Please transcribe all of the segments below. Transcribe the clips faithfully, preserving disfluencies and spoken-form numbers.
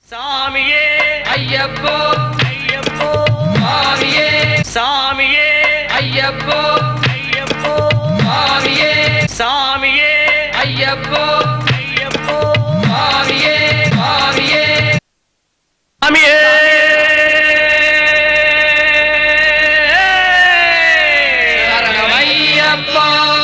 சாமியே ஐயப்போ ஐயப்போ சுவாமியே சாமியே ஐயப்போ ஐயப்போ சுவாமியே சாமியே ஐயப்போ ஐயப்போ சுவாமியே சுவாமியே சாமியே சரணமையப்பா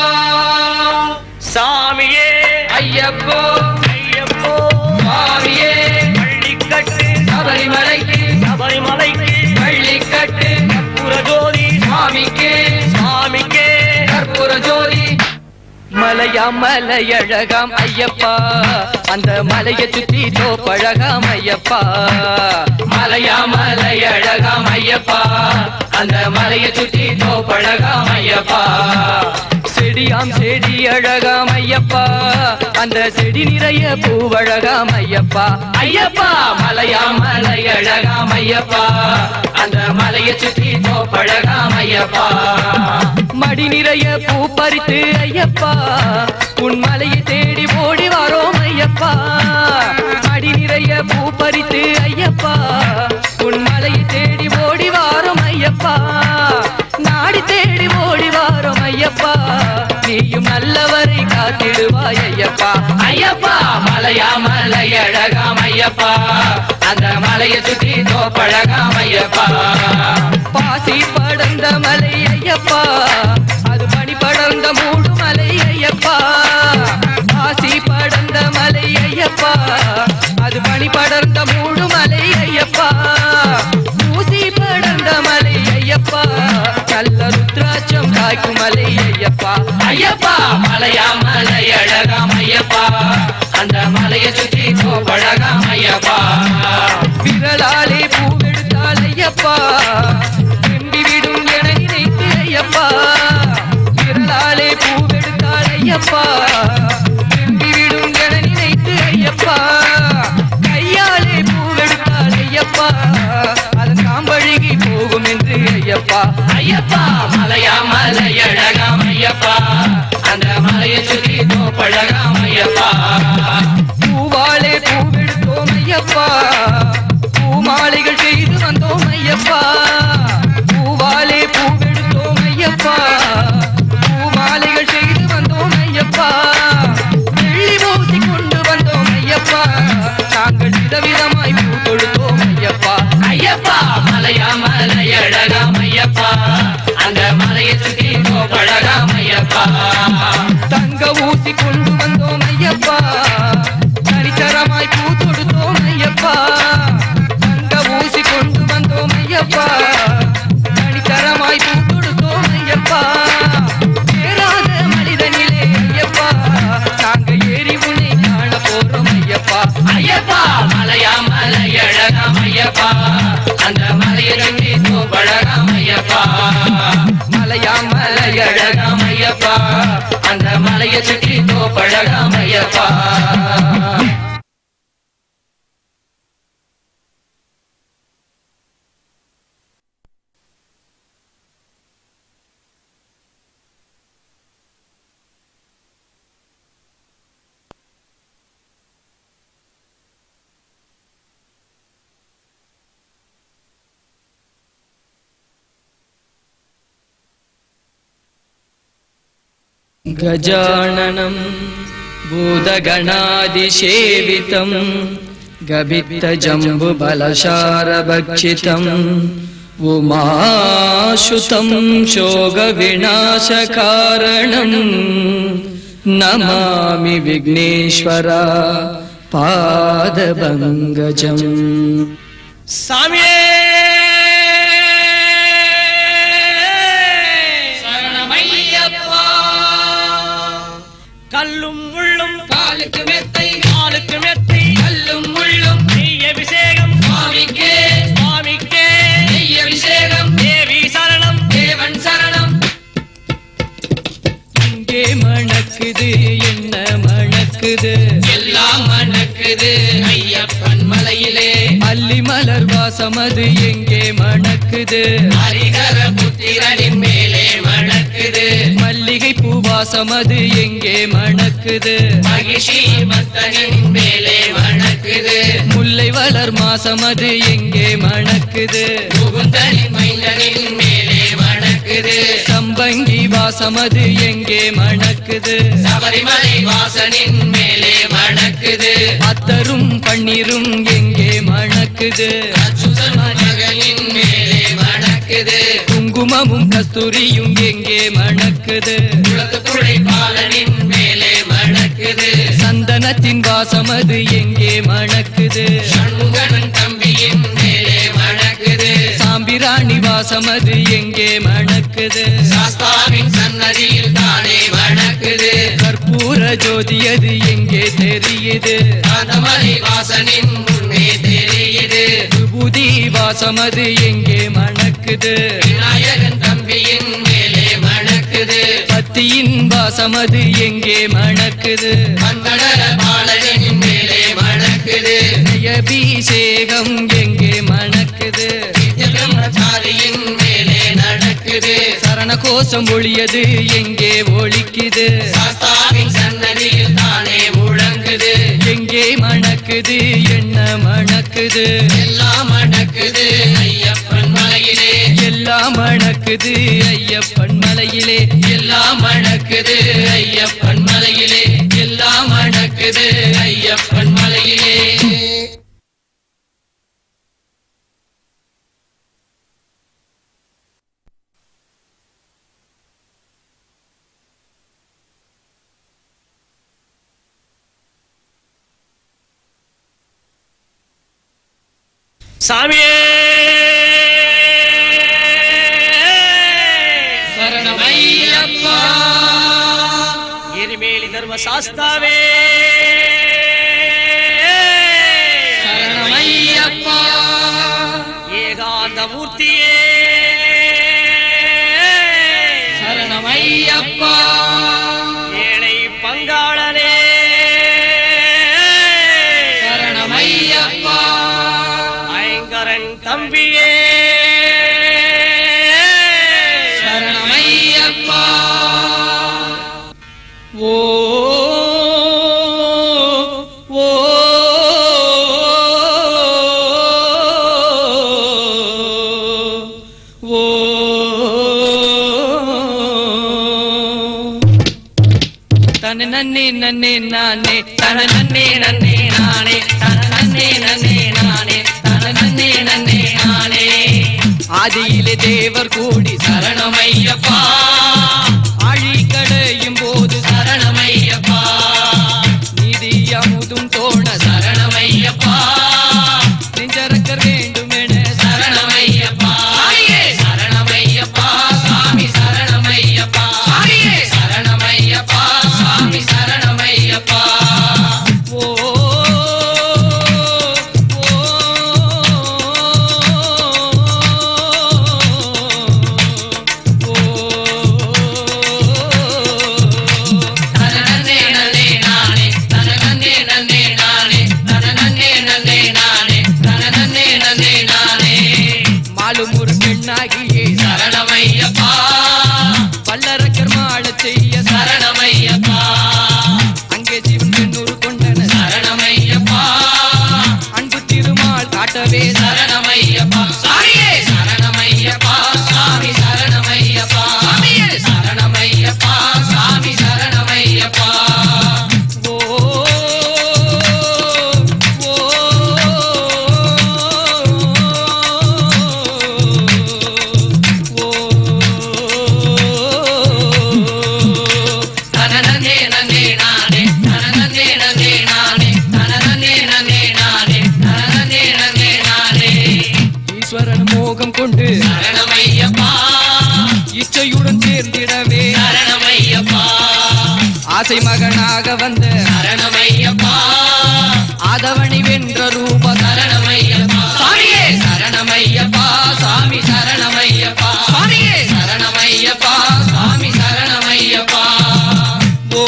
சாமியே ஐயப்போ ஐயப்போ சுவாமியே பள்ளிக்கட்டு சபரிமலைக்கு சபரிமலைக்கு பள்ளிக்கட்டு கற்பூர ஜோதி சுவாமிக்கு சாமிக்கே கற்பூர ஜோதி மலையாம் மலையழகாம் ஐயப்பா அந்த மலையை சுத்தி தோப்பழகாம் ஐயப்பா மலையா மலையழகாம் ஐயப்பா அந்த மலையை சுற்றி தோப்பழகாம் ஐயப்பா செடியாம் செடி அழகாம் ஐயப்பா அந்த செடி நிறைய பூவழகாம் ஐயப்பா ஐயப்பா மலையா மலையழகாம் ஐயப்பா அந்த மலையை சுற்றி தோப்பழகாம் ஐயப்பா மடி நிறைய பூ பறித்து ஐயப்பா உன் மலையை தேடி ஓடி வாரோம் ஐயப்பா மடி நிறைய பூ பறித்து ஐயப்பா உன் மலையை தேடி ஓடி வாரோம் ஐயப்பா நாடி தேடி ஓடி வாரோம் ஐயப்பா நீயும் நல்லவரை காத்திடுவாய் ஐயப்பா ஐயப்பா மலையா மலையழகாம் ஐயப்பா அந்த மலையை சுற்றி தோப்பழகாம் ஐயப்பா பாசி படர்ந்த மலை ஐயப்பா அது பனி படர்ந்த மூடு மலை ஐயப்பா பாசி படர்ந்த மலை ஐயப்பா அது பனி படர்ந்த மூடு மலை ஐயப்பா ஊசி படர்ந்த மலை ஐயப்பா நல்ல ருத்ராட்சம் காய்க்கும் மலை ஐயப்பா ஐயப்பா மலையா மலையழகாம் ஐயப்பா அந்த மலையை சுற்றி தோப்பழகாம் ஐயப்பா விரலாலே பூவெடுத்தால் ஐயப்பா திரும்பி விடும் என நினைத்து ஐயப்பா விரலாலே பூவெடுத்தால் ஐயப்பா திரும்பி விடும் என நினைத்து ஐயப்பா கையாலே பூவெடுத்தால் ஐயப்பா அதன் காம்பழுகி போகும் என்று ஐயப்பா ஐயப்பா மலையா மலையழகாம் ஐயப்பா அந்த மலையை சுற்றி தோப்பழகாம் ஐயப்பா பூவாலே பூவெடுத்தோம் ஐயப்பா பூமாலைகள் செய்து வந்தோம் ஐயப்பா பூவாலே பூவெடுத்தோம் ஐயப்பா பூமாலைகள் செய்து வந்தோம் ஐயப்பா வெள்ளி பூசி கொண்டு வந்தோம் ஐயப்பா நாங்கள் விதவிதமாய் பூ தொடுத்தோம் ஐயப்பா ஐயப்பா மலையா மலையழகாம் ஐயப்பா அந்த மலையை சுற்றி தோப்பழகாம் ஐயப்பா தங்க ஊசி கொண்டு வந்தோம் ஐயப்பா தனித்தரமாய் பூ தொடுத்தோம் ஐயப்பா தங்க ஊசி கொண்டு வந்தோம் ஐயப்பா தனித்தரமாய் பூ தொடுத்தோம் ஐயப்பா ஏறாத மனிதனிலே ஐயப்பா நாங்க ஏறி உன்னை காண போறோம் ஐயப்பா ஐயப்பா மலையா மலையழகாம் ஐயப்பா அந்த மலையை சுற்றி தோப்பழகாம் ஐயப்பா மலையா மலையழகாம் அழகாம் ஐயப்பா அந்த மலையை சுற்றி தோப்பழகாம் ஐயப்பா गजाननं भूतगणादिसेवितं गभित्तजम्बुबलशारभक्षितम् उमाशुतं शोकविनाशकारणं नमामि विघ्नेश्वरा पादपङ्कजम् சாமியே சரணமையப்பா கல்லும் முள்ளும் காலுக்கு மெத்தை காலுக்கு மெத்தை கல்லும் முள்ளும் நெய் அபிஷேகம் சுவாமிக்கே சுவாமிக்கே நெய் அபிஷேகம் தேவி சரணம் தேவன் சரணம் இங்கே மணக்குது என்ன மணக்குது எல்லாம் மணக்குது ஐயப்பன் மலையிலே அல்லி மலர் வாசமது எங்கே மணக்குது ஹரிஹர புத்திரனின் மேலே மணக்குது மல்லிகை பூவாசமது எங்கே மணக்குது மகிஷி மத்தனின் மேலே மணக்குது முல்லை வளர் மாசமது எங்கே மணக்குது முகுந்தனின் மைந்தனின் மேலே மணக்குது சம்பங்கி வாசமது எங்கே மணக்குது சபரிமலை வாசனின் மேலே மணக்குது அத்தரும் பன்னீரும் எங்கே மணக்குது அச்சுதன் மகனின் மேலே மணக்குது குங்குமமும் கஸ்தூரியும் எங்கே மணக்குது குளத்துக்குழை பாலனின் மேலே மணக்குது சந்தனத்தின் வாசமது எங்கே மணக்குது சண்முகன் தம்பியின் மேலே மணக்குது சாம்பிராணி வாசமது எங்கே மணக்குது சாஸ்தாவின் சன்னதியில் தானே மணக்குது கற்பூர ஜோதியது எங்கே தெரியுது காந்தமலை வாசனின் முன்னே தெரியுது விபூதி வாசமது எங்கே மணக்குது விநாயகன் தம்பியின் மேலே மணக்குது பத்தியின் வாசமது எங்கே மணக்குது மங்கள பாலனின் மேலே மணக்குது அபிஷேகம் எங்கே மணக்குது பிரம்மச்சாரியின் மேலே நடக்குது சரண கோஷம் ஒளியது எங்கே ஒலிக்குது சாஸ்தாவின் சன்னதியில் தானே முழங்குது எங்கே மணக்குது என்ன மணக்குது எல்லாம் மணக்குது ஐயப்பன் மலையிலே எல்லாம் மணக்குது ஐயப்பன் மலையிலே எல்லாம் மணக்குது ஐயப்பன் மலையிலே எல்லாம் மணக்குது ஐயப்பன் மலையிலே சாமியே சரணமையப்பா எரிமேலி தர்ம சாஸ்தாவே சரணமையப்பா ஏகாந்த மூர்த்தியே சரணமையப்பா ஏழை பங்காளனே சரணமையப்பா ஐங்கரன் தம்பியே சரணமையப்பா ஓ ஓ ஓ தன நன்னே நன்னே நானே தன நன்னே நன்னே நானே தன நன்னே நன்னே நானே தன நன்னே நன்னே நானே ஆதியிலே தேவர் கூடி சரணமையப்பா ஆழி கடையும் போது சரணமையப்பா நீதி அமுதும் தோண சரணமையப்பா நெஞ்சறக்க வேண்டும் என சரணமையப்பா சரணமையப்பா சாமி சரணமையப்பா சரணமையப்பா சாமி சரணமையப்பா ஓ தனனன்னே நன்னே நானே தனனன்னே நன்னே நானே தனனன்னே நன்னே நானே தனனன்னே நன்னே நானே மாலும் ஒரு பெண்ணாகியே சரணமையப்பா பல்லரக்கர் மாள செய்ய சரணமையப்பா அங்கே சிவன் பெண்ணூறு கொண்டன சரணமையப்பா அன்பு திருமால் காட்டவே சரணமையப்பா சாமியே சரணமையப்பா சாமி சரணமையப்பா சாமியே சரணமையப்பா சாமி சரணமையப்பா ஓ ஓ தனனன்னே நன்னே நானே தனனன்னே நன்னே நானே தனனன்னே நன்னே நானே தனனன்னே நன்னே நானே ஈஸ்வரன் மோகம் கொண்டு சரணமையப்பா இச்சையுடன் சேர்ந்திடவே சரணமையப்பா ஆசை மகனாக வந்த சரணமையப்பா ஆதவனை வென்ற ரூப சரணமையப்பா சாமியே சரணமையப்பா சாமி சரணமையப்பா சாமியே சரணமையப்பா சாமி சரணமையப்பா ஓ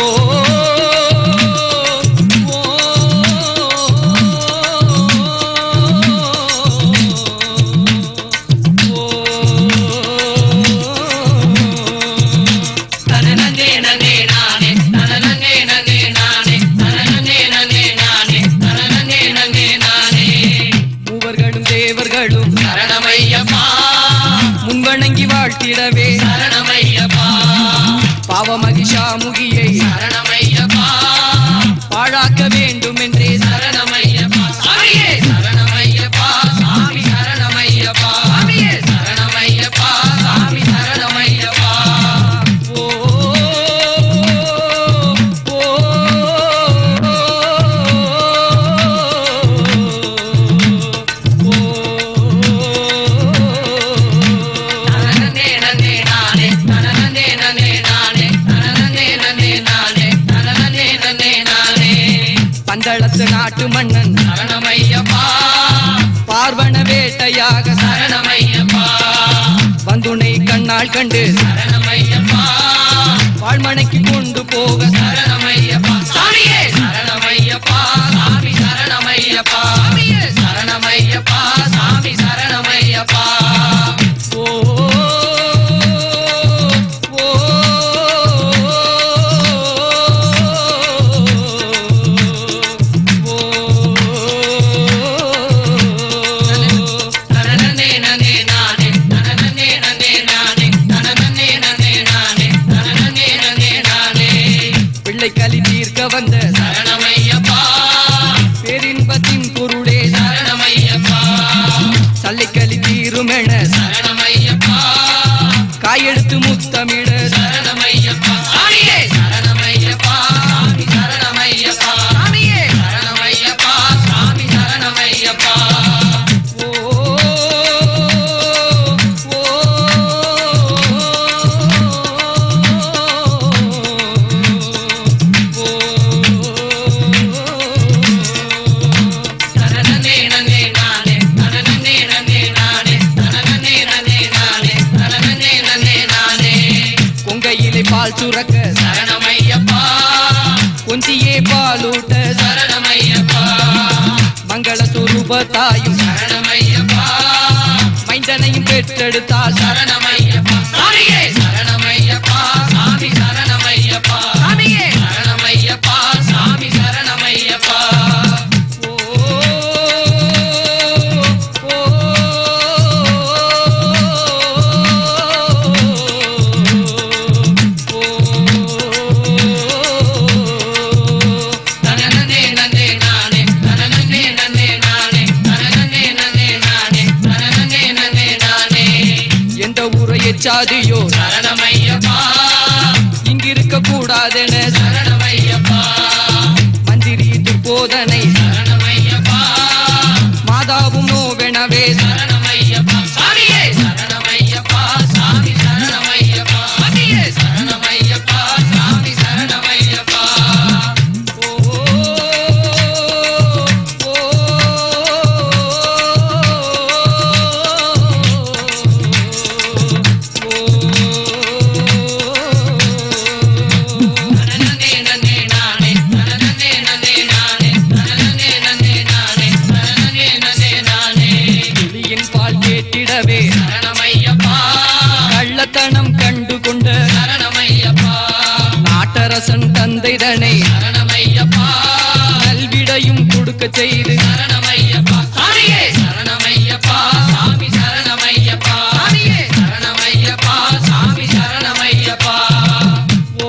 தனனன்னே பாவமகிஷாமுகியை சரணமையப்பா பாழாக்க வேண்டும் என்றே சரணமையப்பா சாமியே சரணமையப்பா சாமி சரணமையப்பா சாமியே சரணமையப்பா சாமி சரணமையப்பா ஓ ஓ நன்னே நன்னே நானே நன்னே நன்னே நானே நன்னே நன்னே நானே நன்னே நன்னே நானே பந்தளத்து நாட்டு மன்னன் சரணமையப்பா பார்வண வேட்டையாக சரணமையப்பா வந்துனை கண்ணால் கண்டு சரணமையப்பா வாழ்மனைக்கு கொண்டு போக சரணமையப்பா சாமியே சரணமையப்பா சாமி சரணமையப்பா சாமியே சரணமையப்பா சாமி சரணமையப்பா ஓ ஓ நன்னே நன்னே நானே நன்னே நன்னே நானே நன்னே நன்னே நானே நன்னே நன்னே நானே பிள்ளை கலி தீர்க்க வந்த சரணமையப்பா பேரின்பத்தின் பொருளே சரணமையப்பா சல்லை கலி தீருமென சரணமையப்பா காயெடுத்து முத்தமிழ சரணமையப்பா சாமியே சரணமையப்பா சாமி சரணமையப்பா சாமியே சரணமையப்பா சாமி சரணமையப்பா ஓ ஓ நன்னே நன்னே நானே நன்னே நன்னே நானே நன்னே நன்னே நானே நன்னே நன்னே நானே கொங்கையிலே பால் சுரக்க சரணமையப்பா கொஞ்சியே பாலூட்ட சரணமையப்பா மங்கள சொரூப தாயும் சரணமையப்பா மைந்தனையும் பெற்றெடுத்தால் சரணமையப்பா சாமியே சரணமையப்பா சாமி சரணமையப்பா சாமியே சரணமையப்பா சாமி சரணமையப்பா ஓ ஓ நன்னே நன்னே நானே நன்னே நன்னே நானே நன்னே நன்னே நானே நன்னே நன்னே நானே எந்த ஊரை எச்சாதியோ சரணமையப்பா இங்கிருக்க கூடாதென சரணமையப்பா மந்திரி துர்போதனை சரணமையப்பா மாதாவும் நோவெனவே சரணமையப்பா சாமியே சரணமையப்பா சாமி சரணமையப்பா சாமியே சரணமையப்பா சாமி சரணமையப்பா ஓ ஓ நன்னே நன்னே நானே நன்னே நன்னே நானே நன்னே நன்னே நானே நன்னே நன்னே நானே புலியின் பால் கேட்டிடவே சரணமையப்பா கள்ளத்தனம் கண்டு கொண்ட சரணமையப்பா நாட்டரசன் தந்தைதனை சரணமையப்பா நல்விடையும் கொடுக்க செய்து சரணமையப்பா சாமியே சரணமையப்பா சாமி சரணமையப்பா சாமியே சரணமையப்பா சாமி சரணமையப்பா ஓ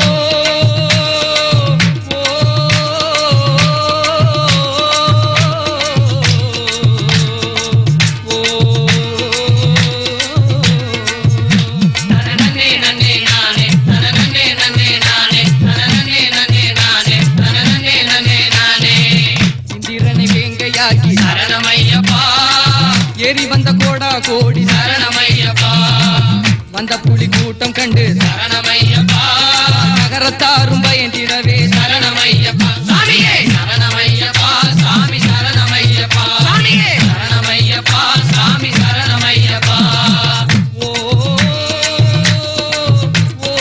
ஓ நன்னே நன்னே நானே நன்னே நன்னே நானே நன்னே நன்னே நானே நன்னே நன்னே நானே இந்திரனை வேங்கையாக்கி சரணமையப்பா ஏறி வந்த கோடா கோடி சரணமையப்பா வந்த புலி கூட்டம் கண்டு சரணமையப்பா நகரத்தாரும் பயந்திடவே சரணமையப்பா சாமியே சரணமையப்பா சாமி சரணமையப்பா சாமியே சரணமையப்பா சாமி சரணமையப்பா ஓ ஓ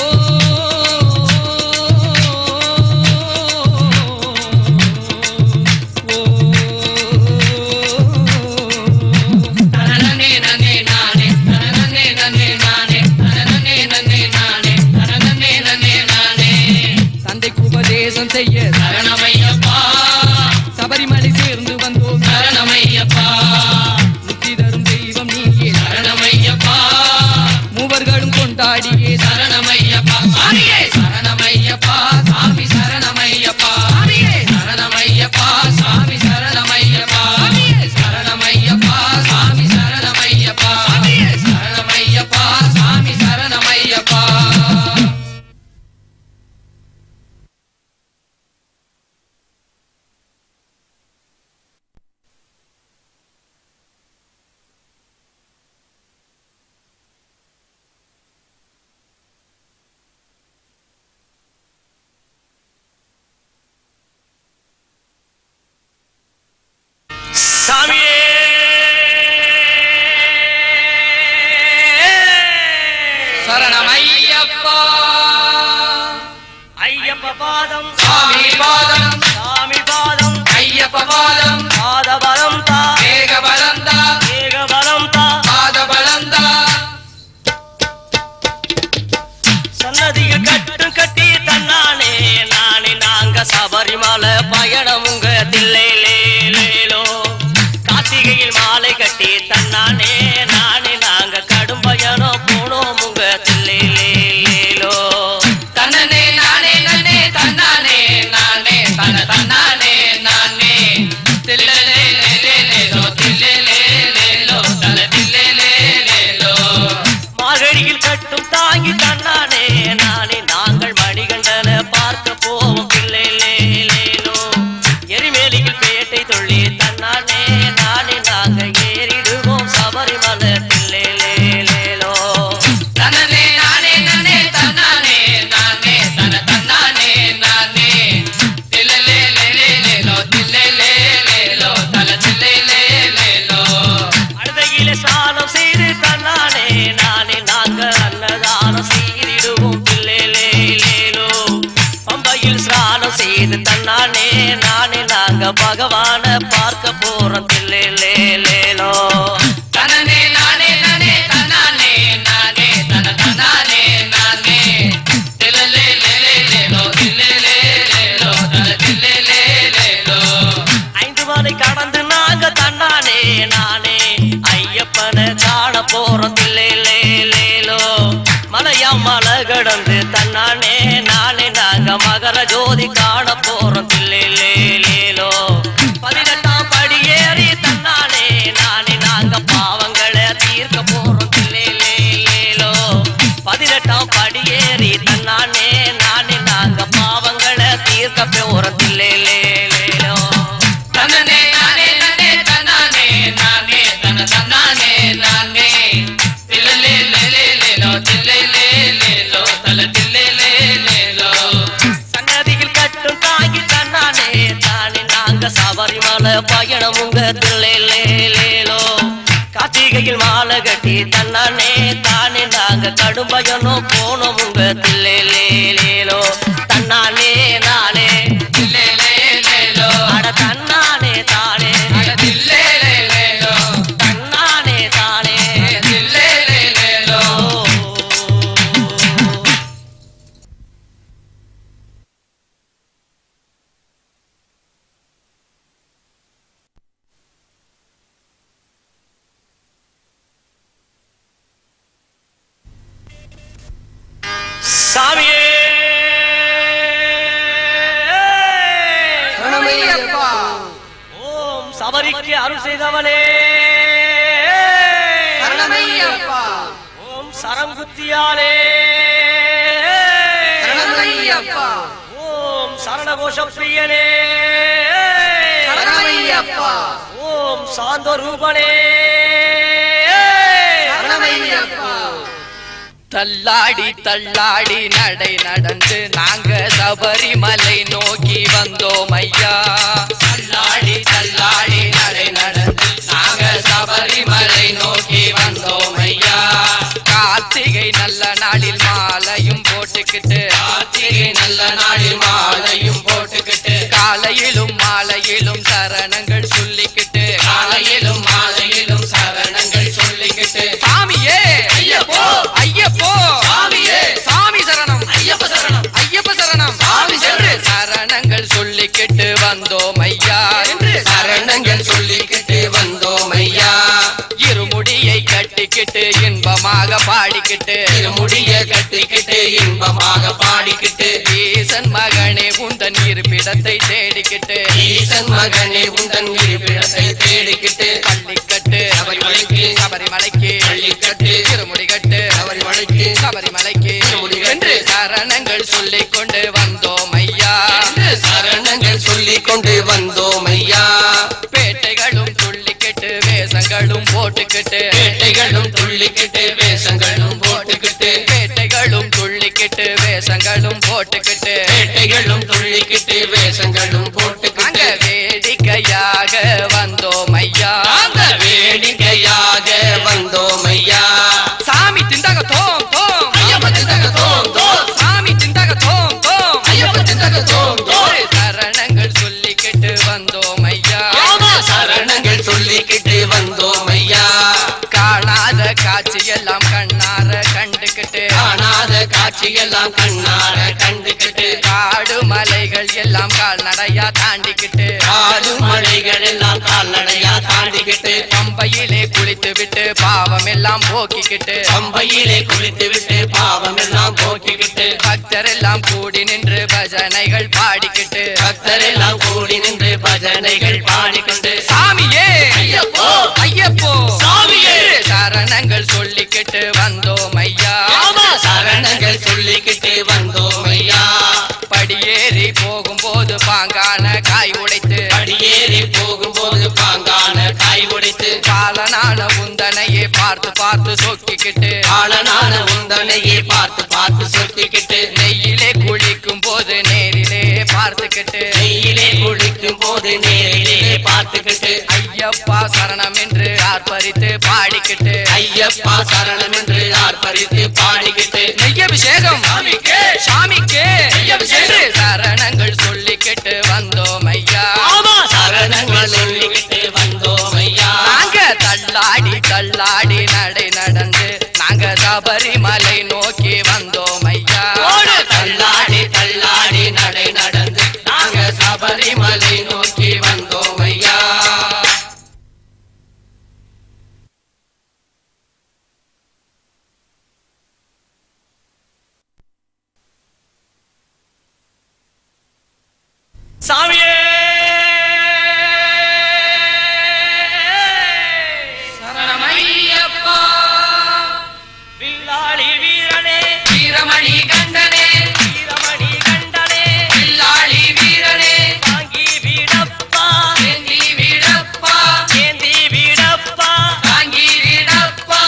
ஓ நன்னே நன்னே நானே கட்டி தன்னானே நானே நாங்க கடும் பயணம் போனோம் உங்க தில்லையிலேலோ தன்னே நானே நன்னே தன்னானே நானே தன தன்னானே நானே தில்லே லேலோ தில்லே லேலோ தன தில்லே லேலோ மார்கழியில் கட்டும் தாங்கி தன்னானே நானே நாங்கள் மணிகண்டன பார்க்க போவோம் தில்லையிலேலோ எரிமேலியில் பேட்டை தொள்ளி தன்னானே நானே நாங்க ஏறிடுவோம் சபரிமலை தில்லையிலேலோ தன்னே நானே நன்னே தன்னானே நானே தன தன்னானே நானே தில்லே லேலோ தில்லே லேலோ தன தில்லே லேலோ அழுதையிலே ஸ்நானம் செய்து தன்னானே நானே நாங்க அன்னதானம் செய்திடுவோம் தில்லையிலேலோ பம்பையில் ஸ்நானம் செய்து தன்னானே நானே நாங்க பகவான பார்க்க போறோம் தில்லையிலேலோ தன்னே நானே நன்னே தன்னானே நானே தன தன்னானே நானே தில்லே லேலோ தில்லே லேலோ தன தில்லே லேலோ ஐந்து மலை கடந்து நாங்க தன்னானே நானே ஐயப்பனை காண போறோம் தில்லையிலேலோ மலையா மலை கடந்து தன்னானே நானே நாங்க மகர ஜோதி காண போறோம் தில்லையிலேலோ பதினெட்டாம் படி ஏறி தன்னானே நானே நாங்க பாவங்களை தீர்க்க போறோம் தில்லையிலேலோ பதினெட்டாம் படி ஏறி தன்னானே நானே நாங்க பாவங்களை தீர்க்க போறோம் தில்லையிலேலோ தன்னே நானே நன்னே தன்னானே நானே தன தன்னானே நானே தில்லே லேலோ தில்லே லேலோ தல தில்லே லேலோ சன்னதியில் கட்டும் தாங்கி தன்னானே தானே நாங்க சபரிமலை பயணம் உங்க தில்லையிலேலோ கார்த்திகையில் மாலை கட்டி தன்னானே தானே நாங்க கடும் பயணம் போனோம் உங்க தில்லையிலேலோ தன்னானே நானே தில்லே லேலோ அட தன்னானே தானே அட தில்லே லேலோ தன்னானே தானே தில்லே லேலோ சாமியே சரணமையப்பா. ஓம் சபரிக்கு அருள் செய்தவனே சரணமையப்பா. ஓம் சரங்குத்தியாலே சரணமையப்பா. ஓம் சரணகோஷ பிரியனே சரணமையப்பா. ஓம் சாந்த ரூபனே சரணமையப்பா. தள்ளாடி தள்ளாடி நடை நடந்து நாங்க சபரிமலை நோக்கி வந்தோம் ஐயா. தள்ளாடி தள்ளாடி நடை நடந்து நாங்க சபரிமலை நோக்கி வந்தோம் ஐயா. கார்த்திகை நல்ல நாளில் மாலையும் போட்டுக்கிட்டு கார்த்திகை நல்ல நாளில் மாலையும் போட்டுக்கிட்டு காலையிலும் மாலையிலும் சரணங்கள் சொல்லிக்கிட்டு காலையிலும் மாலையிலும் சரணங்கள் சொல்லிக்கிட்டு சாமியே ஐயப்போ ஐயப்போ சாமியே சாமி சரணம் ஐயப்ப சரணம் ஐயப்ப சரணம் சாமி என்று சரணங்கள் சொல்லிக்கிட்டு வந்தோம் ஐயா என்று சரணங்கள் சொல்லிக்கிட்டு வந்தோம் ஐயா. இருமுடியை கட்டிக்கிட்டு இன்பமாக பாடிக்கிட்டு இருமுடிய கட்டிக்கிட்டு இன்பமாக பாடிக்கிட்டு ஈசன் மகனே உந்தன் இருப்பிடத்தை தேடிக்கிட்டு ஈசன் மகனே உந்தன் இருப்பிடத்தை தேடிக்கிட்டு பள்ளிக்கட்டு சபரிமலைக்கு சபரிமலைக்கு பள்ளிக்கட்டு இருமுடி கட்டு சபரிமலைக்கு சபரிமலைக்கு என்று சரணங்கள் சொல்லிக் கொண்டு வந்தோம் ஐயா என்று சரணங்கள் சொல்லிக் கொண்டு வந்தோம் ஐயா. பேட்டைகளும் துள்ளிக்கிட்டு வேஷங்களும் போட்டுக்கிட்டு பேட்டைகளும் துள்ளிக்கிட்டு வேஷங்களும் போட்டுக்கிட்டு பேட்டைகளும் துள்ளிக்கிட்டு வேஷங்களும் போட்டுக்கிட்டு பேட்டைகளும் துள்ளிக்கிட்டு வேஷங்களும் போட்டுக்கிட்டு அங்க வேடிக்கையாக வந்தோம் ஐயா. அங்க வேடிக்கையாக வந்தோம் ஐயா. சாமி திண்டாக தோம் தோம் ஐயப்ப திண்டாக தோம் தோம் சாமி திண்டாக தோம் தோம் ஐயப்ப திண்டாக தோம் தோம் சரணங்கள் சொல்லிக்கிட்டு வந்தோம் ஐயா. சரணங்கள் சொல்லிக்கிட்டு வந்தோம் ஐயா. காணாத காட்சி எல்லாம் கண்ணார கண்டுக்கிட்டு காணாத காட்சி எல்லாம் கண்ணார கண்டுக்கிட்டு காடு மலைகள் எல்லாம் கால்நடையா தாண்டிக்கிட்டு காடு மலைகள் எல்லாம் கால்நடையா தாண்டிக்கிட்டு பம்பையிலே பாவம் எல்லாம் போக்கிக்கிட்டு பம்பையிலே குளித்து விட்டு பாவம் எல்லாம் போக்கிக்கிட்டு பக்தர் எல்லாம் கூடி நின்று பஜனைகள் பாடிக்கிட்டு பக்தர் எல்லாம் கூடி நின்று பஜனைகள் பாடிக்கொண்டு சாமியே ஐயப்போ ஐயப்போ சாமியே சரணங்கள் சொல்லிக்கிட்டு வந்தோம் ஐயா சரணங்கள் சொல்லிக்கிட்டு வந்தோம் ஐயா படியேறி போகும்போது பாங்கான காய் உடைத்து படியேறி போகும்போது பாங்கான காய் உடைத்து பாலனான உந்தனையே பார்த்து பார்த்து சொக்கிக்கிட்டு ஆளனான உந்தனையே பார்த்து பார்த்து சொத்திக்கிட்டு நெய்யிலே குளிக்கும் போது நேரிலே பார்த்துக்கிட்டு நெய்யிலே குளிக்கும் போது நேரிலே பார்த்துக்கிட்டு ஐயப்பா சரணம் என்று ஆர்ப்பரித்து பாடிக்கிட்டு ஐயப்பா சரணம் என்று ஆர்ப்பரித்து பாடிக்கிட்டு நெய்யபிஷேகம் சாமிக்கே சாமிக்கே நெய்யபிஷேகம் சரணங்கள் சொல்லிக்கிட்டு வந்தோம் ஐயா சரணங்கள் சொல்லிக்கிட்டு வந்தோம் ஐயா நாங்க தள்ளாடி தள்ளாடி நடை நடந்து நாங்க சபரிமலை நோக்கி வந்தோம் ஐயா தள்ளாடி தள்ளாடி நடை நடந்து நாங்க சபரிமலை நோக்கி வந்தோம் ஐயா சாமியே சரணமையப்பா வில்லாளி வீரனே வீரமணி கண்டனே வீரமணி கண்டனே வில்லாளி வீரனே தாங்கி வீடப்பா ஏந்தி வீடப்பா ஏந்தி வீடப்பா தாங்கி வீடப்பா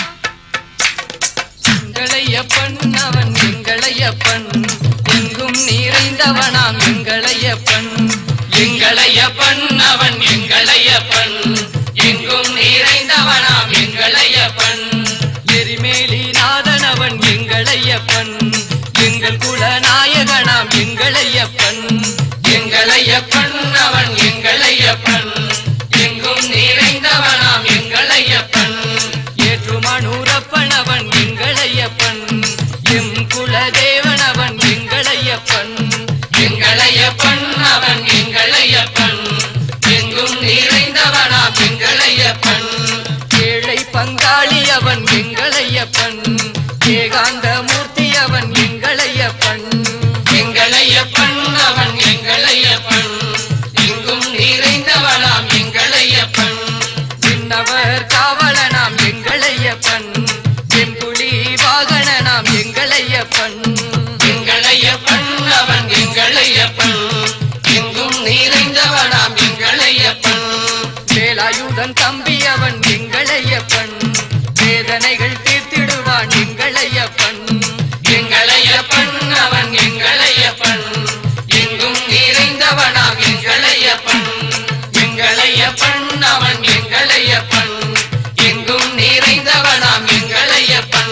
எங்களையப்பன் அவன் எங்களையப்பன் எங்கும் நிறைந்தவனாம் எங்களையப்பன் எங்களையப்பன் அவன் எங்களையப்பன் எங்கும் நிறைந்தவனாம் எங்களையப்பன் எரிமேலி நாதன் அவன் எங்களையப்பன் எங்கள் குலநாயகனாம் எங்களையப்பன் எங்களையப்பன் அவன் எங்களையப்பன் எங்கும் நிறைந்தவனாம் எங்களையப்பன் ஏற்றுமனூரப்பன் அவன் எங்களையப்பன் எம் குலதேவன் அவன் எங்களையப்பன் எங்களையப்பன் அவன் எங்களையப்பன் எங்கும் நிறைந்தவனாம் எங்களையப்பன் ஏழை பங்காளி அவன் எங்களையப்பன் ஏகாந்த மூர்த்தி அவன் எங்களையப்பன் எங்களையப்பன் அவன் எங்களையப்பன் எங்கும் நிறைந்தவனாம் எங்களையப்பன் விண்ணவர் காவலனாம் எங்களையப்பன் எம்புலி வாகனனாம் எங்களையப்பன் எங்களையப்பன் அவன் எங்களையப்பன் எங்கும் நிறைந்தவனாம் எங்களையப்பன் வேலாயுதன் தம்பி அவன் எங்களையப்பன் வேதனைகள் தீர்த்திடுவான் எங்களையப்பன் எங்களையப்பன் அவன் எங்களையப்பன் எங்கும் நிறைந்தவனாம் எங்களையப்பன் எங்களையப்பன் அவன் எங்களையப்பன் எங்கும் நிறைந்தவனாம் எங்களையப்பன்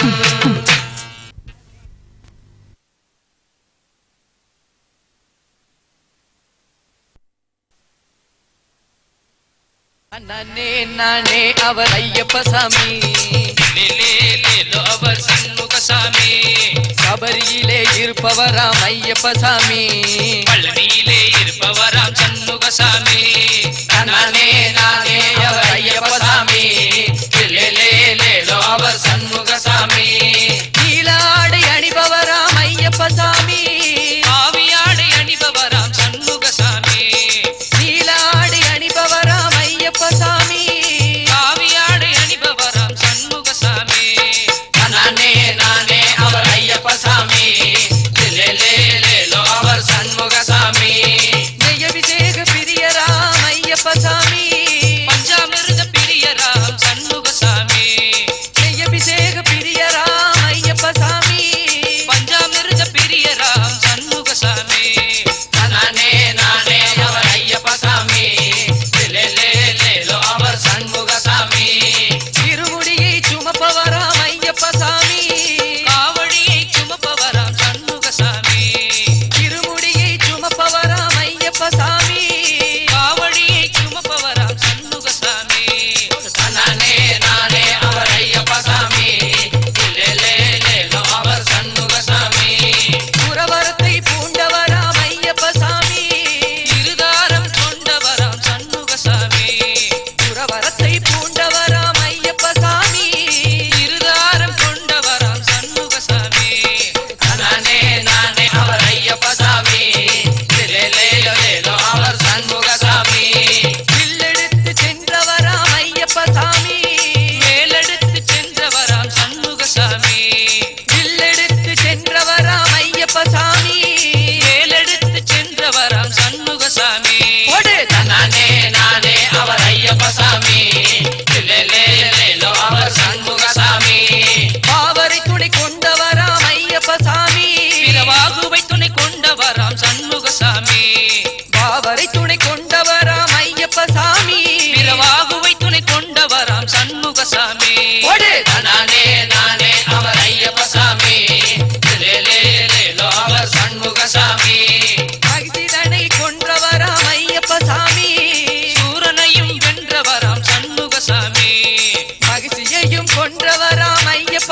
நானே நானே அவர் ஐயப்ப சாமி அவர் சண்முகசாமி சபரியிலே இருப்பவராம் ஐயப்ப சாமி பழனியிலே இருப்பவராம் சண்முகசாமி நானே நானே அவர் ஐயப்ப சாமி லேலேலேலோ அவர் சண்முகசாமி நீலாடை அணிபவராம் ஐயப்ப சாமி ஆவியாடை அணிபவராம் சண்முகசாமி நீலாடை அணிபவராம் ஐயப்ப சாமி ஆவியாடை அணிபவராம் சண்முகசாமி நானே நானே அவர் ஐயப்ப சாமி லேலேலேலோ அவர் சண்முகசாமி நெய்யபிஷேக பிரியராம் ஐயப்ப சாமி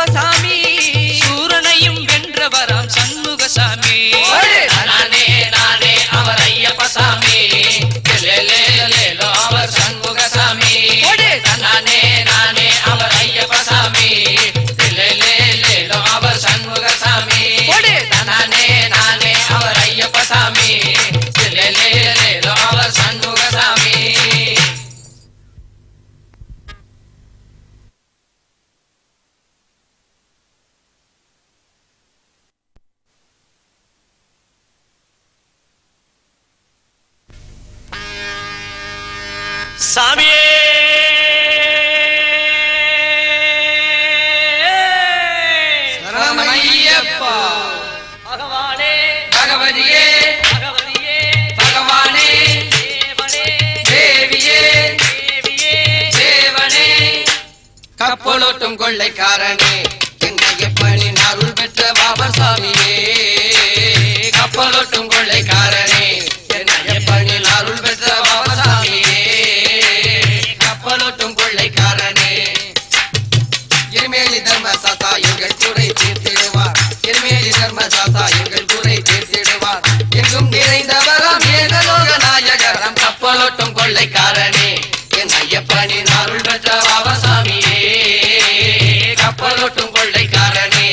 அப்பசாமி சூரனையும் வென்றவராம் சண்முகசாமி நானே நானே அவர் ஐயப்பசாமி லேலேலேலோ அவர் சண்முகசாமி நானே நானே அவர் ஐயப்பசாமி லேலேலேலோ அவர் சண்முகசாமி நானே நானே அவர் ஐயப்பசாமி லேலேலேலோ அவர் சண்முகசாமி சாமியே சரணமையப்பா பகவானே பகவதியே பகவதியே பகவானே தேவனே தேவியே தேவியே தேவனே கப்பலோட்டும் கொள்ளைக்காரனே என்னையப்பனி அருள் பெற்ற பாபசாமியே கப்பலோட்டும் கொள்ளைக்காரனே என்னையப்பனி அருள் பெற்ற பாபசாமியே கப்பலோட்டும் கொள்ளைக்காரனே இருமேலி தர்மசாஸ்தா எங்கள் குறை தீர்த்திடுவார் இருமேலி தர்மசாஸ்தா எங்கள் குறை தீர்த்திடுவார் எங்கும் நிறைந்தவராம் ஏகலோக நாயகராம் கப்பலோட்டும் கொள்ளைக்காரனே என் ஐயப்பனின் அருள் பெற்ற பாபசாமியே கப்பலோட்டும் கொள்ளைக்காரனே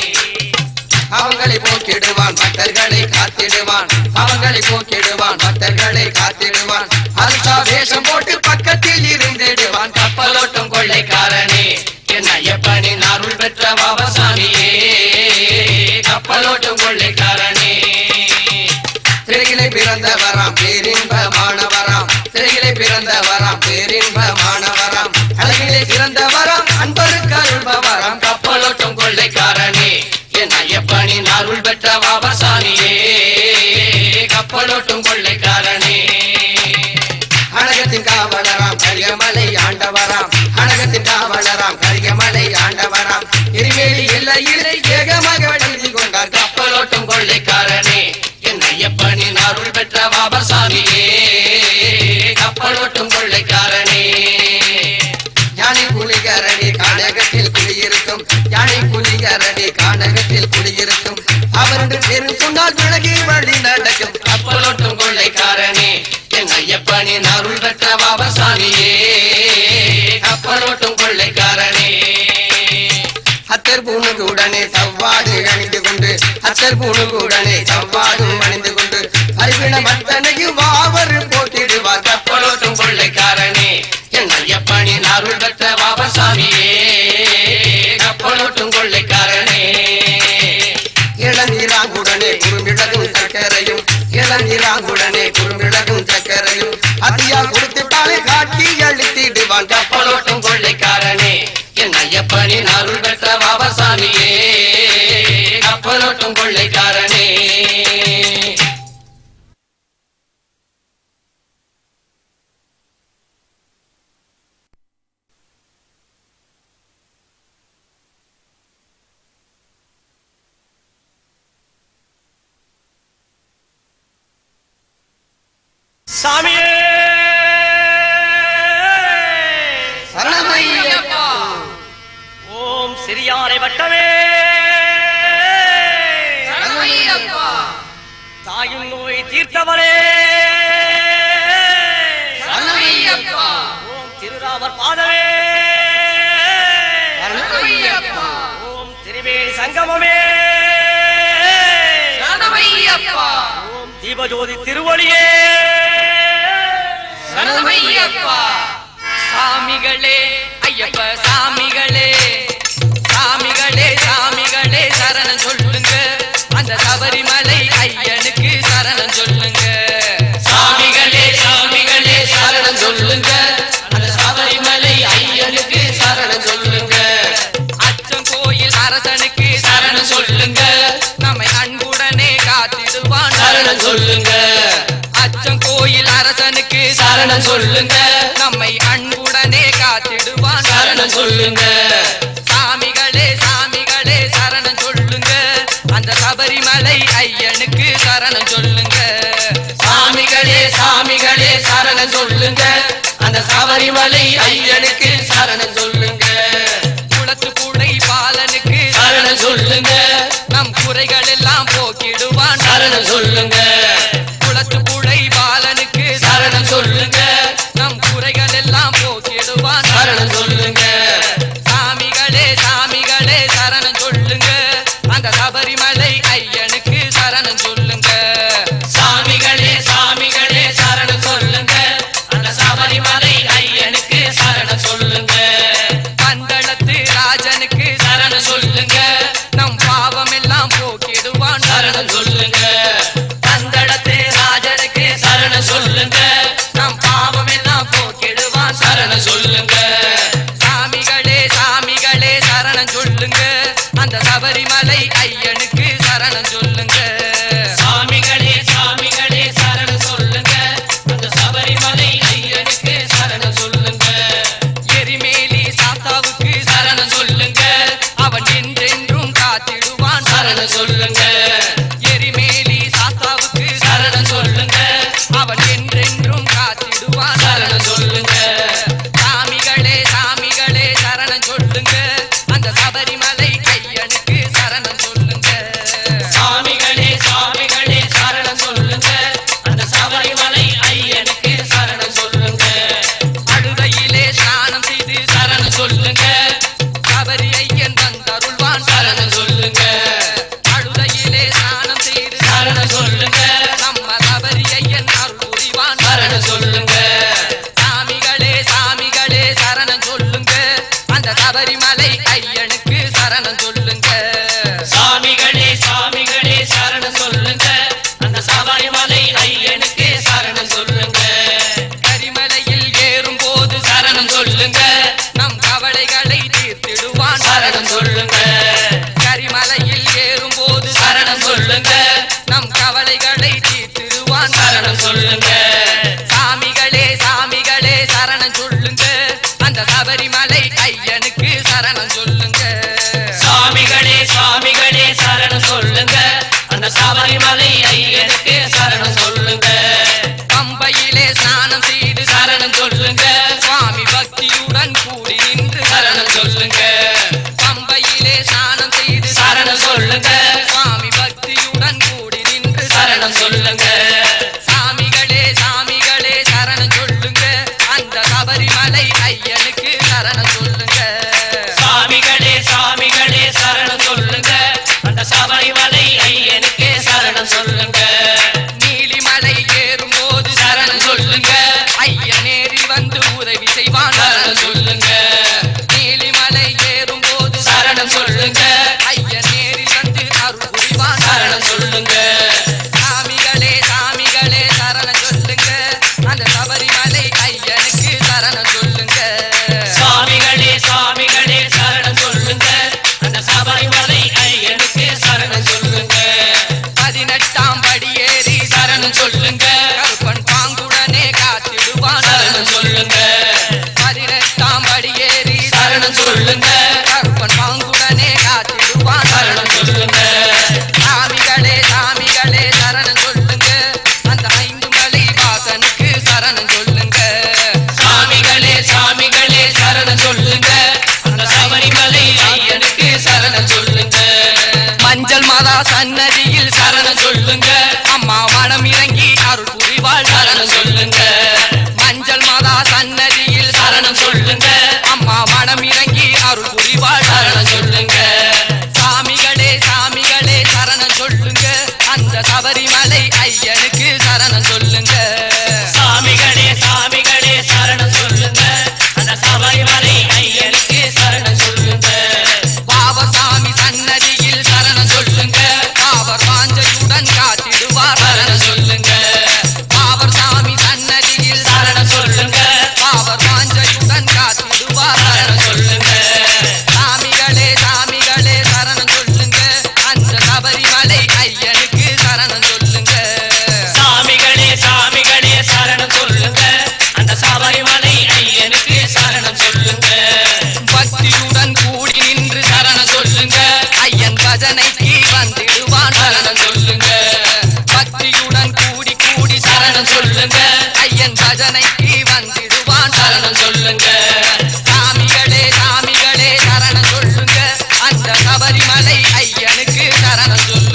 அவங்களை போக்கிடுவான் பக்தர்களை காத்திடுவான் அவங்களை போக்கிடுவான் பக்தர்களை காத்திடுவான் அல்சா வேஷம் போட்டு பக்கத்தில் இருந்திடுவான் கப்பலோட்டும் கொள்ளைக்காரனே என் ஐயப்பனின் அருள் பெற்ற பாபசாமியே கப்பலோட்டும் கொள்ளைக்காரனே திரையிலே பிறந்தவராம் பேரின்பமானவராம் திரையிலே பிறந்தவராம் பேரின்பமானவராம் அழகிலே பிறந்தவராம் அன்பருக்கு அருள்பவராம் கப்பலோட்டும் கொள்ளைக்காரனே என் ஐயப்பனின் அருள் பெற்ற பாபசாமியே கப்பலோட்டும் கொள்ளைக்காரனே அழகத்தின் காவலராம் கரியமலை ஆண்டவராம் அழகத்தின் காவலராம் கரியமலை ஆண்டவராம் இருவேலி எல்லையிலே ஏகமாக எழுதி கொண்டார் கப்பலோட்டும் கொள்ளைக்காரனே என் ஐயப்பனின் அருள் பெற்ற பாபசாமியே கப்பலோட்டும் கொள்ளைக்காரனே யானை புலிகரணி கானகத்தில் குடியிருக்கும் யானை புலிகரணி கானகத்தில் குடியிருக்கும் அவருடைய பேரு சொன்னால் விலகி வழி நடக்கும் கப்பலோட்டும் கொள்ளைக்காரனே என் ஐயப்பனின் அருள் பெற்ற பாபசாமியே கப்பலோட்டும் கொள்ளைக்காரனே அத்தர் பூணுகுடனே சவ்வாடு அணிந்து கொண்டு அத்தர் பூணுகுடனே சவ்வாடு அணிந்து கொண்டு அறிவின மத்தனையும் அவர் போட்டிடுவார் கப்பலோட்டும் கொள்ளைக்காரனே என் ஐயப்பனின் அருள் பெற்ற பாபசாமியே கப்பலோட்டும் கொள்ளைக்காரனே இளநீராங்குடனே குறுமிளகும் சக்கரையும் இளநீராங்குடனே குறுமிளகும் சக்கரையும் அதியா கொடுத்துட்டாலே காட்டி அழுத்திடுவான் கப்பலோட்டும் கொள்ளைக்காரனே என் ஐயப்பனின் அருள் பெற்ற பாபசாமியே கப்பலோட்டும் கொள்ளைக்காரனே சாமியே சரணமையப்பா ஓம் சிறியாரை வட்டமே சரணமையப்பா தாயும் நோய் தீர்த்தவரே சரணமையப்பா ஓம் திருராமர் பாதமே சரணமையப்பா ஓம் திருவேணி சங்கமமே சரணமையப்பா ஓம் தீபஜோதி திருவொளியே சரணமையப்பா சாமிகளே ஐயப்ப சாமிகளே சாமிகளே சாமிகளே சரணம் சொல்லுங்க அந்த சபரிமலை ஐயனுக்கு சரணம் சொல்லுங்க சாமிகளே சாமிகளே சரணம் சொல்லுங்க அந்த சபரிமலை ஐயனுக்கு சரணம் சொல்லுங்க அச்சம் கோயில் அரசனுக்கு சரணம் சொல்லுங்க நம்மை அன்புடனே காத்திடுவான் சரணம் சொல்லுங்க அச்சம் கோயில் அரசனுக்கு சரணம் சொல்லுங்க நம்மை அன்புடனே காத்திடுவான் சரணம் சொல்லுங்க சாமிகளே சாமிகளே சரணம் சொல்லுங்க அந்த சபரிமலை ஐயனுக்கு சரணம் சொல்லுங்க சாமிகளே சாமிகளே சரணம் சொல்லுங்க அந்த சபரிமலை ஐயனுக்கு சரணம் சொல்லுங்க குளத்து கூடை பாலனுக்கு குறைகள் எல்லாம் போக்கிடுவான் சரணம் சொல்லுங்க குளத்து புழை பாலனுக்கு சரணம் சொல்லுங்க நம் குறைகள் எல்லாம் போக்கிடுவான் சரணம் சொல்லுங்க சாமிகளே சாமிகளே சரணம் சொல்லுங்க அந்த சபரிமலை ஐயனுக்கு சரணம் சொல்லுங்க சாமிகளே சாமிகளே சரணம் சொல்லுங்க அந்த சபரிமலை ஐயனுக்கு சரணம் சொல்லுங்க பந்தளத்து ராஜனுக்கு சரணம் சொல்லுங்க நம் பாவம் எல்லாம் போக்கிடுவான் சரணம் சொல்லுங்க பந்தளத்து ராஜனுக்கு சரணம் சொல்லுங்க நம் பாவம் எல்லாம் போக்கிடுவான் சரணம் சொல்லுங்க சாமிகளே சாமிகளே சரணம் சொல்லுங்க அந்த சபரிமலை ஐயனுக்கு சரணம் சொல்லுங்க சாமிகளே சாமிகளே சரணம் சொல்லுங்க அந்த சபரிமலை ஐயனுக்கு சரணம் சொல்லுங்க எரிமேலி சாத்தாவுக்கு சரணம் சொல்லுங்க அவன் என்றென்றும் காத்திடுவான் சரணம் சொல்லுங்க எரிமேலி சாத்தாவுக்கு சரணம் சொல்லுங்க அவன் என்றென்றும் காத்திடுவான் சரணம் சொல்லுங்க சாமிகளே சாமிகளே சரணம் சொல்லுங்க அந்த சபரிமலை ஐயனுக்கு சரணம் சொல்லுங்க சாமிகளே சாமிகளே சரணம் சொல்லுங்க அந்த சபரிமலை ஐயனுக்கு சரணம் சொல்லுங்க அழுதையிலே ஸ்நானம் செய்து சரணம் சொல்லுங்க சபரி ஐயன் வந்தருள்வான் சரணம் சொல்லுங்க அழுதையிலே ஸ்நானம் செய்து சரணம் சொல்லுங்க நம்ம சபரி ஐயன் அருள் புரிவான் சரணம் சொல்லுங்க சாமிகளே சாமிகளே சரணம் சொல்லுங்க அந்த சபரிமலை ஐயனுக்கு சரணம் சொல்லுங்க சாமிகளே சாமிகளே சரணம் சொல்லுங்க அந்த சபரிமலை ஐயனுக்கு சரணம் சொல்லுங்க கரிமலையில் ஏறும் போது சரணம் சொல்லுங்க நம் கவலைகளை தீர்த்திடுவான் சரணம் சொல்லுங்க கரிமலையில் ஏறும் போது சரணம் சொல்லுங்க நம் கவலைகளை தீர்த்திடுவான் சரணம் சொல்லுங்க சாமிகளே சாமிகளே சரணம் சொல்லுங்க அந்த சபரிமலை ஐயனுக்கு சரணம் சொல்லுங்க சாமிகளே சாமிகளே சரணம் சொல்லுங்க அந்த சபரிமலை ஐயனுக்கு சரணம் சொல்லுங்க பம்பையிலே ஸ்நானம் செய்து சரணம் சொல்லுங்க சுவாமி பக்தியுடன் கூடி நின்று சரணம் சொல்லுங்க பம்பையிலே ஸ்நானம் செய்து சரணம் சொல்லுங்க சுவாமி பக்தியுடன் கூடி நின்று சரணம் சொல்லுங்க சாமிகளே சாமிகளே சரணம் சொல்லுங்க அந்த சபரிமலை ஐயனுக்கு சரணம் சொல்லுங்க சாமிகளே சாமிகளே சரணம் சொல்லுங்க அந்த சபரிமலை ஐயனுக்கு சரணம் சொல்லுங்க நீலிமலை ஏறும் போது சரணம் சொல்லுங்க ஐயன் நேரி வந்து உதவி செய்வான் சரணம் சொல்லுங்க நீலிமலை ஏறும் போது சரணம் சொல்லுங்க ஐயன் நேரி வந்து அருள் புரிவான் சரணம் சொல்லுங்க சாமிகளே சாமிகளே சரணம் சொல்லுங்க அந்த சபரிமலை ஐயனுக்கு சரணம் சொல்லுங்க சாமிகளே சாமிகளே சரணம் சொல்லுங்க அந்த சபரிமலை ஐயனுக்கு சரணம் சொல்லுங்க பதினெட்டாம் படி ஏறி சரணம் சொல்லுங்க கருப்பன் பாங்குடனே காத்திடுவான் சரணம் சொல்லுங்க பதினெட்டாம் படி ஏறி சரணம் சொல்லுங்க கருப்பன் பாங்குடனே காத்திடுவான் சரணம் சொல்லுங்க சாமிகளே சாமிகளே சரணம் சொல்லுங்க அந்த ஐந்து மலை வாசனுக்கு சரணம் சொல்லுங்க சாமிகளே சாமிகளே சரணம் சொல்லுங்க அந்த சபரிமலை ஐயனுக்கு சரணம் சொல்லுங்க மஞ்சள் மாதா சன்னதியில் சரணம் சொல்லுங்க அம்மா மனம் இறங்கி அருள் புரிவாள் சரணம் சொல்லுங்க மஞ்சள் மாதா சன்னதியில் சரணம் சொல்லுங்க அம்மா மனம் இறங்கி அருள் புரிவாள் சரணம் சொல்லுங்க சாமிகளே சாமிகளே சரணம் சொல்லுங்க அந்த சபரிமலை ஐயனுக்கு சரணம் சொல்லுங்க சாமிகளே சாமிகளே சரணம் சொல்லுங்க அந்த சபரிமலை ஐயனுக்கு சரணம் சொல்லுங்க பாவசாமி சன்னதியில் சரணம் சொல்லுங்க பாவர் வாஞ்சையுடன் காத்திடுவார் சரணம் சொல்லுங்க பாவர் சாமி சன்னதியில் சரணம் சொல்லுங்க பாவர் வாஞ்சையுடன் காத்திடுவார் சரணம் சொல்லுங்க சாமிகளே சாமிகளே சரணம் சொல்லுங்க அந்த சபரிமலை ஐயனுக்கு சரணம் சொல்லுங்க சாமிகளே சாமிகளே சரணம் சொல்லுங்க அந்த சபரிமலை ஐயனுக்கு சரணம் சொல்லுங்க பக்தியுடன் கூடி நின்று சரணம் சொல்லுங்க ஐயன் பஜனைக்கு வந்திடுவான் சரணம் சொல்லுங்க பக்தியுடன் கூடி கூடி சரணம் சொல்லுங்க ஐயன் பஜனைக்கு வந்திடுவான் சரணம் சொல்லுங்க சாமிகளே சாமிகளே சரணம் சொல்லுங்க அந்த சபரிமலை ஐயனுக்கு சரணம் சொல்லுங்க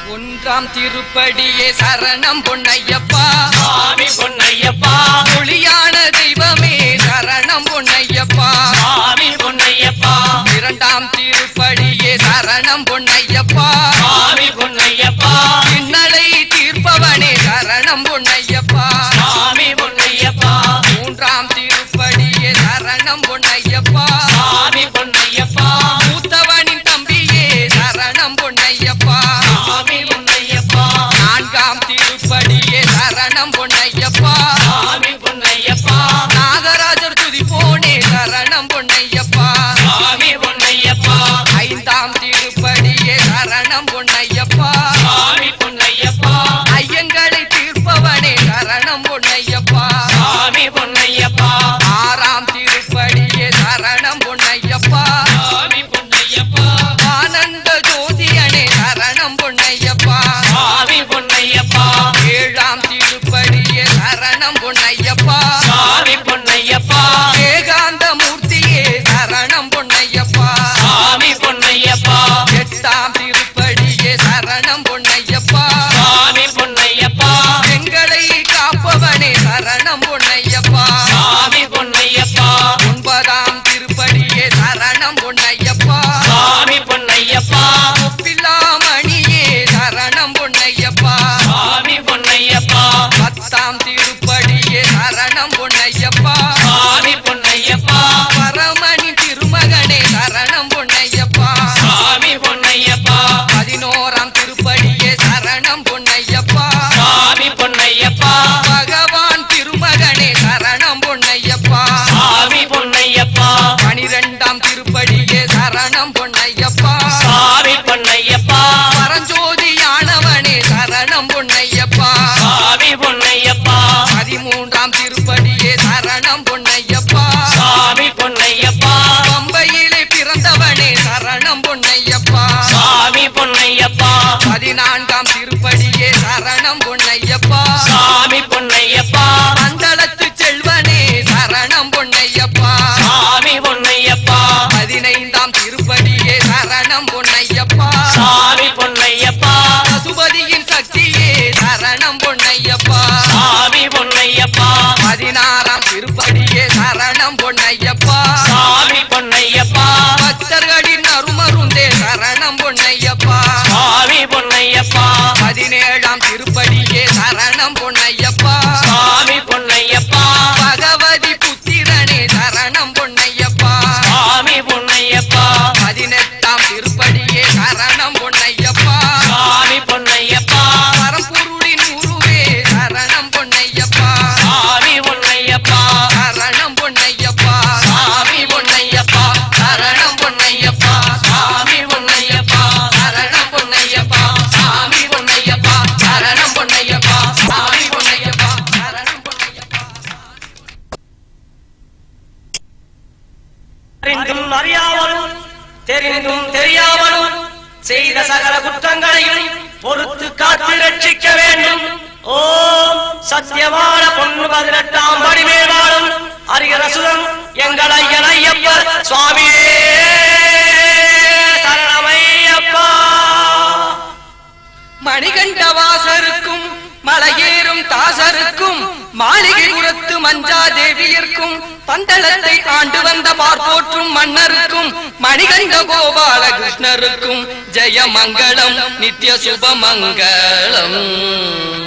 ஒன்றாம் திருப்படியே சரணம் பொன்னையப்பா சாமி பொன்னையப்பா ஒளியான தெய்வமே சரணம் பொன்னையப்பா சாமி பொன்னையப்பா இரண்டாம் திருப்படியே சரணம் பொன்னையப்பா சாமி பொன்னையப்பா இன்னலை தீர்ப்பவனே சரணம் பொன்னையப்பா சாமி பொன்னையப்பா மூன்றாம் திருப்படியே சரணம் பொன்னையப்பா சாமி பொன்னையப்பா மூத்தவனின் தம்பியே சரணம் பொன்னையப்பா சாமி பொன்னையப்பா நான்காம் திருப்படியே சரணம் பொன்னையப்பா சாமி பொன்னையப்பா நாகராஜர் துதி போனே சரணம் பொன்னையப்பா சாமி பொன்னையப்பா ஐந்தாம் திருப்படியே சரணம் பொன்னையப்பா சாமி பொன்னையப்பா ஐயங்களை தீர்ப்பவனே சரணம் பொன்னையப்பா சாமி பொன்னையப்பா ஆறாம் திருப்படியே சரணம் பொன்னையப்பா சாமி பொன்னையப்பா ஆனந்த ஜோதியனே சரணம் பொன்னையப்பா சாமி பொன்னையப்பா ஏழாம் திருப்படியே சரணம் பொன்னையப்பா சாமி பொன்னையப்பா ஏகாந்த மூர்த்தியே சரணம் பொன்னையப்பா சாமி பொன்னையப்பா எட்டாம் திருப்படியே சரணம் பொன்னையப்பா சாமி பொன்னையப்பா எங்களை காப்பவனே சரணம் பொன்னையப்பா சாமி பொன்னையப்பா ஒன்பதாம் திருப்படியே சரணம் பொன்னையப்பா சாமி பொன்னையப்பா ஒப்பில்லாமணியே சரணம் பொன்னையப்பா சாமி பொன்னையப்பா பத்தாம் திருப்படியே சரணம் பொன்னையப்பா சாமி பொன்னையப்பா பரமணி திருமகனே சரணம் பொன்னையப்பா சாமி பொன்னையப்பா பதினோராம் திருப்படியே சரணம் பொன்னையப்பா சாமி பொன்னையப்பா பகவான் திருமகனே சரணம் பொன்னையப்பா சாமி பொன்னையப்பா பனிரெண்டாம் திருப்படியே சரணம் பொன்னையப்பா சாமி பொன்னையப்பா பரஞ்சோதியானவனே சரணம் பொன்னையப்பா சாமி பொன்னையப்பா பதிமூன்றாம் திருப்படியே சரணம் பொன்னையப்பா சாமி பொன்னையப்பா பம்பையிலே பிறந்தவனே சரணம் பொன்னையப்பா சாமி பொன்னையப்பா பதினான்காம் திருப்படியே சரணம் பொன்னையப்பா சாமி பொன்னையப்பா மண்டலத்து செல்வனே சரணம் பொன்னையப்பா சாமி பொன்னையப்பா பதினைந்தாம் திருப்படியே சரணம் பொன்னையப்பா சாமி பொன்னையப்பா பசுபதியின் சக்தியே சரணம் பொன்னையப்பா சாமி பொன்னையப்பா பதினாறாம் திருப்படியே சரணம் பொன்னையப்பா சாமி பொன்னையப்பா பக்தர்களின் அருமருந்தே சரணம் பொன்னையப்பா சாமி பொன்னையப்பா பதினேழாம் திருப்படியே சரணம் பொன்னையப்பா சாமி பொன்னையப்பா பகவதி புத்திரனே சரணம் பொன்னையப்பா சாமி பொன்னையப்பா பதினெட்டாம் திருப்படியே சரணம் பொன்னையப்பா சாமி பொன்னையப்பா பரம்பொருளின் உருவே சரணம் பொன்னையப்பா சாமி பொன்னையப்பா சரணம் பொன்னையப்பா சாமி பொன்னையப்பா சரணம் பொன்னையப்பா சாமி பொன்னையப்பா சரணம் பொன்னையப்பா சாமி பொன்னையப்பா சரணம் பொன்னையப்பா சாமி பொன்னையப்பா சரணம் பொன்னையப்பா அறிந்தும் அறியாமலும் தெரிந்தும் தெரியாமலும் செய்த சகல குற்றங்களையும் பொறுத்து காத்து ரட்சிக்க வேண்டும். ஓம் சத்தியமான பொண்ணு பதினெட்டாம் படிமேல் வாழும் அரிகரசுதன் எங்கள் ஐயன் ஐயப்பர் சுவாமியே சரணமையப்பா. மணிகண்டவாசருக்கும் மலையேறும் தாசருக்கும் மாளிகை உரத்து மஞ்சா தேவியர்க்கும் பந்தளத்தை ஆண்டு வந்த பார்ப்போற்றும் மன்னருக்கும் மணிகண்ட கோபாலகிருஷ்ணருக்கும் ஜெயமங்கலம் நித்ய சுபமங்கலம்.